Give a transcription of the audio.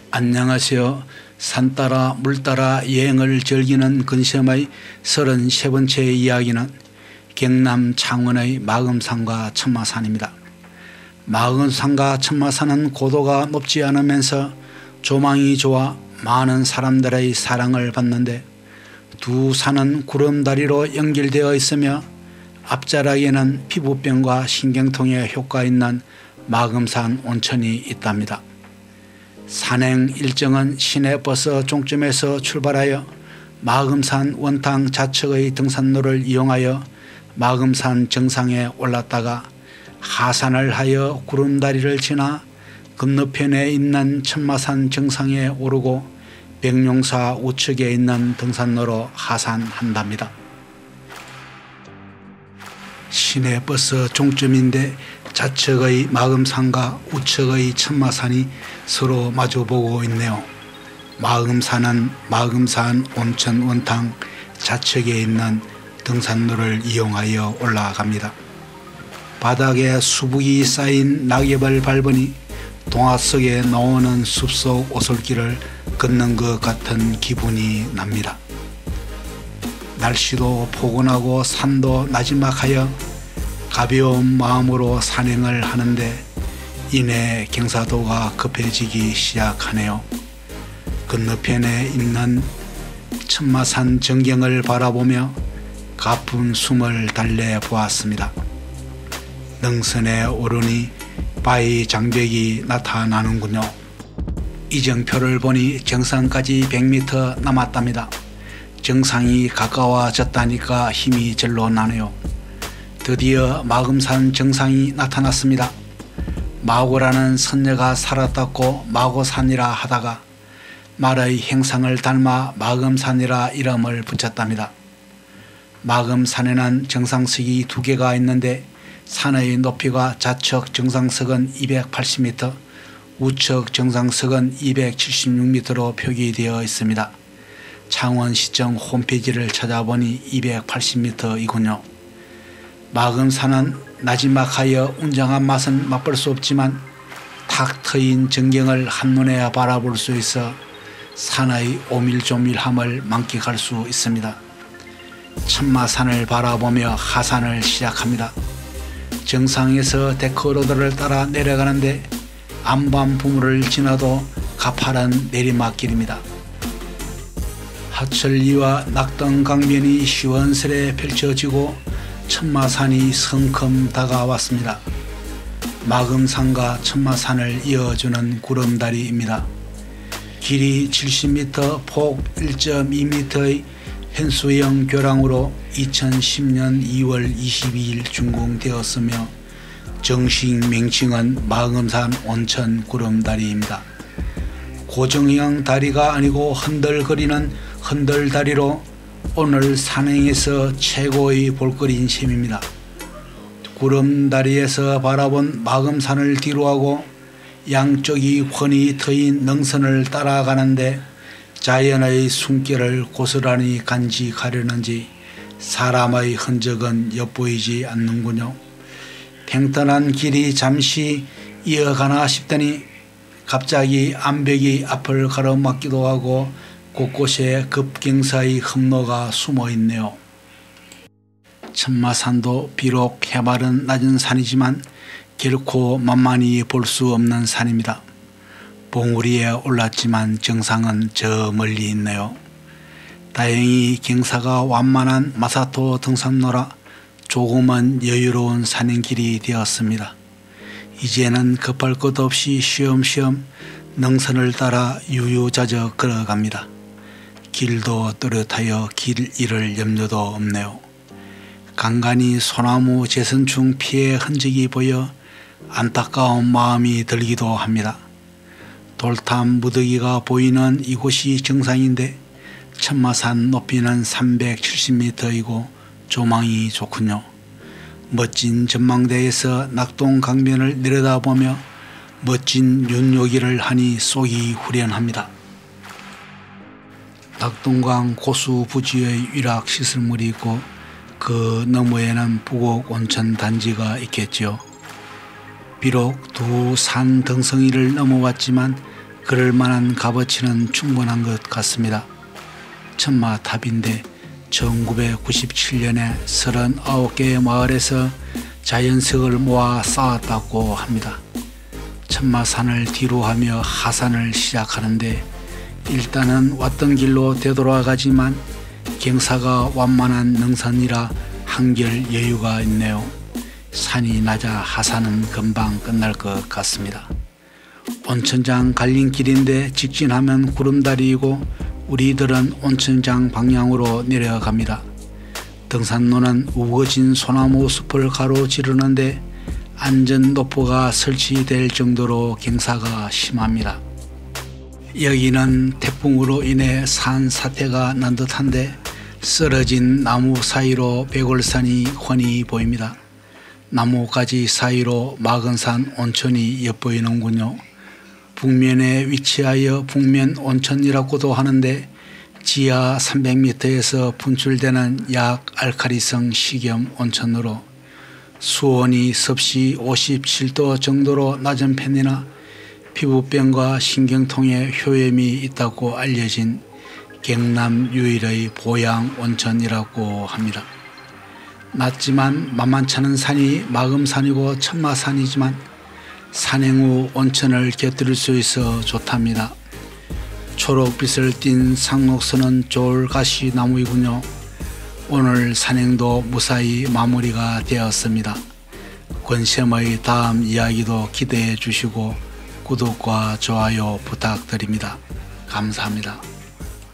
안녕하세요. 산 따라 물 따라 여행을 즐기는 근시엄의 33번째 이야기는 경남 창원의 마금산과 천마산입니다. 마금산과 천마산은 고도가 높지 않으면서 조망이 좋아 많은 사람들의 사랑을 받는데, 두 산은 구름다리로 연결되어 있으며 앞자락에는 피부병과 신경통에 효과 있는 마금산 온천이 있답니다. 산행 일정은 시내버스 종점에서 출발하여 마금산 원탕 좌측의 등산로를 이용하여 마금산 정상에 올랐다가 하산을 하여 구름다리를 지나 건너편에 있는 천마산 정상에 오르고 백룡사 우측에 있는 등산로로 하산한답니다. 시내버스 종점인데 좌측의 마금산과 우측의 천마산이 서로 마주보고 있네요. 마금산은 마금산 온천 원탕 좌측에 있는 등산로를 이용하여 올라갑니다. 바닥에 수북이 쌓인 낙엽을 밟으니 동화 속에 나오는 숲속 오솔길을 걷는 것 같은 기분이 납니다. 날씨도 포근하고 산도 나지막하여 가벼운 마음으로 산행을 하는데 이내 경사도가 급해지기 시작하네요. 건너편에 있는 천마산 전경을 바라보며 가쁜 숨을 달래보았습니다. 능선에 오르니 바위 장벽이 나타나는군요. 이정표를 보니 정상까지 100m 남았답니다. 정상이 가까워졌다니까 힘이 절로 나네요. 드디어 마금산 정상이 나타났습니다. 마고라는 선녀가 살았다고 마고산이라 하다가 말의 행상을 닮아 마금산이라 이름을 붙였답니다. 마금산에는 정상석이 2개가 있는데 산의 높이가 좌측 정상석은 280m, 우측 정상석은 276m로 표기되어 있습니다. 창원시청 홈페이지를 찾아보니 280m이군요. 마금산은 나지막하여 웅장한 맛은 맛볼 수 없지만 탁 트인 전경을 한눈에 바라볼 수 있어 산의 오밀조밀함을 만끽할 수 있습니다. 천마산을 바라보며 하산을 시작합니다. 정상에서 데크로드를 따라 내려가는데 안반부물을 지나도 가파른 내리막길입니다. 하천리와 낙동강변이 시원스레 펼쳐지고 천마산이 성큼 다가왔습니다. 마금산과 천마산을 이어주는 구름다리입니다. 길이 70m, 폭 1.2m의 현수형 교량으로 2010년 2월 22일 준공되었으며 정식 명칭은 마금산 온천 구름다리입니다. 고정형 다리가 아니고 흔들거리는 흔들다리로 오늘 산행에서 최고의 볼거리인 셈입니다. 구름다리에서 바라본 마금산을 뒤로하고 양쪽이 훤히 트인 능선을 따라가는데 자연의 숨결을 고스란히 간직하려는지 사람의 흔적은 엿보이지 않는군요. 평탄한 길이 잠시 이어가나 싶더니 갑자기 암벽이 앞을 가로막기도 하고 곳곳에 급경사의 흠로가 숨어 있네요. 천마산도 비록 해발은 낮은 산이지만 결코 만만히 볼 수 없는 산입니다. 봉우리에 올랐지만 정상은 저 멀리 있네요. 다행히 경사가 완만한 마사토 등산로라 조금은 여유로운 산행길이 되었습니다. 이제는 급할 것 없이 쉬엄쉬엄 능선을 따라 유유자적 걸어갑니다. 길도 뚜렷하여 길 잃을 염려도 없네요. 간간히 소나무 재선충 피해 흔적이 보여 안타까운 마음이 들기도 합니다. 돌탑 무더기가 보이는 이곳이 정상인데 천마산 높이는 370m이고 조망이 좋군요. 멋진 전망대에서 낙동강변을 내려다보며 멋진 윤요기를 하니 속이 후련합니다. 낙동강 고수 부지의 위락시설물이 있고 그 너머에는 부곡 온천 단지가 있겠지요. 비록 두 산 등성이를 넘어왔지만 그럴 만한 값어치는 충분한 것 같습니다. 천마탑인데 1997년에 39개의 마을에서 자연석을 모아 쌓았다고 합니다. 천마산을 뒤로하며 하산을 시작하는데 일단은 왔던 길로 되돌아가지만 경사가 완만한 능선이라 한결 여유가 있네요. 산이 낮아 하산은 금방 끝날 것 같습니다. 온천장 갈림길인데 직진하면 구름다리이고 우리들은 온천장 방향으로 내려갑니다. 등산로는 우거진 소나무 숲을 가로지르는데 안전노포가 설치될 정도로 경사가 심합니다. 여기는 태풍으로 인해 산 사태가 난 듯한데 쓰러진 나무 사이로 백월산이 훤히 보입니다. 나무가지 사이로 마근산 온천이 엿보이는군요. 북면에 위치하여 북면 온천이라고도 하는데 지하 300m에서 분출되는 약 알칼리성 식염 온천으로 수온이 섭씨 57도 정도로 낮은 편이나 피부병과 신경통에 효험이 있다고 알려진 경남 유일의 보양 온천이라고 합니다. 낮지만 만만찮은 산이 마금산이고 천마산이지만 산행 후 온천을 곁들일 수 있어 좋답니다. 초록빛을 띤 상록수는 졸가시 나무이군요. 오늘 산행도 무사히 마무리가 되었습니다. 권쌤의 다음 이야기도 기대해 주시고 구독과 좋아요 부탁드립니다. 감사합니다.